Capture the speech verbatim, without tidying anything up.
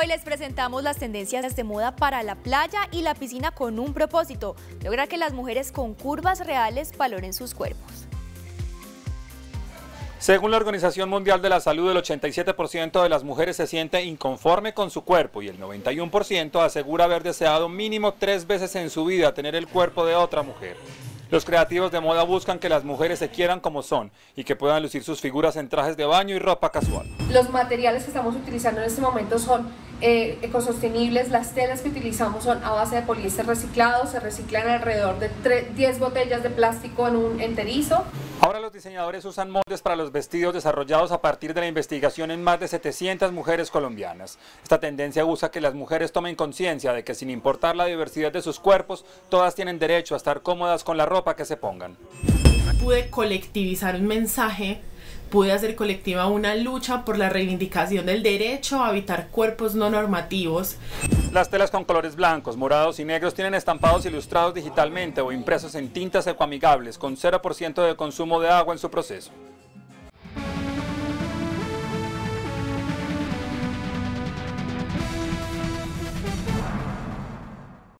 Hoy les presentamos las tendencias de moda para la playa y la piscina con un propósito: lograr que las mujeres con curvas reales valoren sus cuerpos. Según la Organización Mundial de la Salud, el ochenta y siete por ciento de las mujeres se siente inconforme con su cuerpo y el noventa y uno por ciento asegura haber deseado mínimo tres veces en su vida tener el cuerpo de otra mujer. Los creativos de moda buscan que las mujeres se quieran como son y que puedan lucir sus figuras en trajes de baño y ropa casual. Los materiales que estamos utilizando en este momento son eh, ecosostenibles. Las telas que utilizamos son a base de poliéster reciclado, se reciclan alrededor de diez botellas de plástico en un enterizo. Ahora los diseñadores usan moldes para los vestidos desarrollados a partir de la investigación en más de setecientas mujeres colombianas. Esta tendencia busca que las mujeres tomen conciencia de que, sin importar la diversidad de sus cuerpos, todas tienen derecho a estar cómodas con la ropa que se pongan. Pude colectivizar un mensaje, pude hacer colectiva una lucha por la reivindicación del derecho a habitar cuerpos no normativos. Las telas con colores blancos, morados y negros tienen estampados ilustrados digitalmente o impresos en tintas ecoamigables con cero por ciento de consumo de agua en su proceso.